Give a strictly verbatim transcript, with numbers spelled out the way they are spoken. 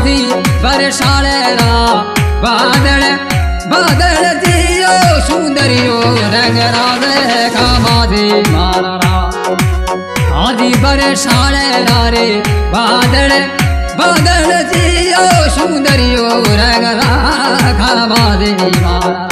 आदि बरसाले रा बादल बादल दियो सुंदरियो रंग राधे कामाधि मारा रा आदि बरसाले रा रे बादल बादल दियो सुंदरियो रंग रा कामाधि मारा